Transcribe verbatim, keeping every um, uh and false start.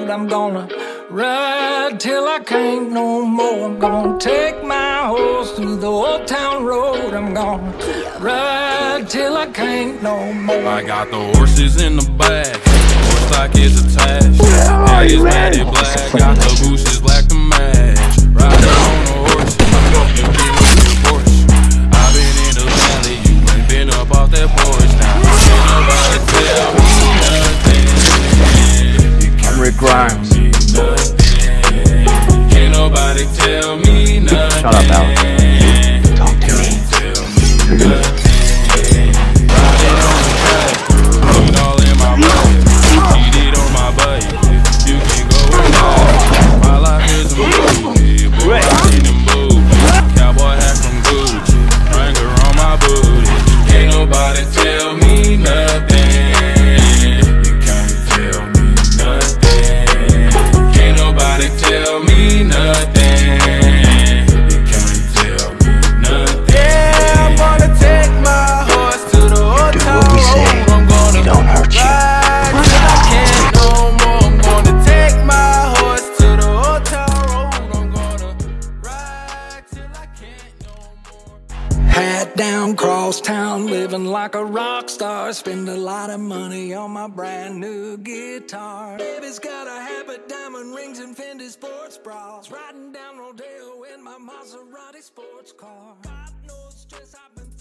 road. I'm gonna ride till I can't no more. I'm gonna take my horse through the old town road. I'm gonna ride till I can't no more. I got the horses in the back, horse stock is attached. Oh, Head is you ready? matted black, got the bushes black to match. Riding on a horse, you can with your Porsche. I've been in the valley, you ain't been up off that porch. Now can't nobody tell me nothing. I'm Rick Grimes. Can't nobody tell me nothing. Shut up, Alex. Talk to me. Tell me nothing. Riding on the track, put all in my bucket. Cheated on my buddy, you can go and die. My life is a movie, boy, I seen them movies. Cowboy hat from Gucci, Wrangler on my booty. Can't nobody tell me nothing. You can't tell me nothing. Can't nobody tell me nothing. You can't tell me nothing. Yeah, I'm gonna take my horse to the old Do town what we say. road. I'm gonna It don't hurt you. ride till I can't no more. I'm gonna take my horse to the old town road. I'm gonna ride till I can't no more. Hat down, cross town, living like a rock star. Spend a lot of money on my brand new guitar. Baby's got a habit, diamond rings and Fendi sports bras. Riding down Rodeo in my Maserati sports car. Got no stress, I've been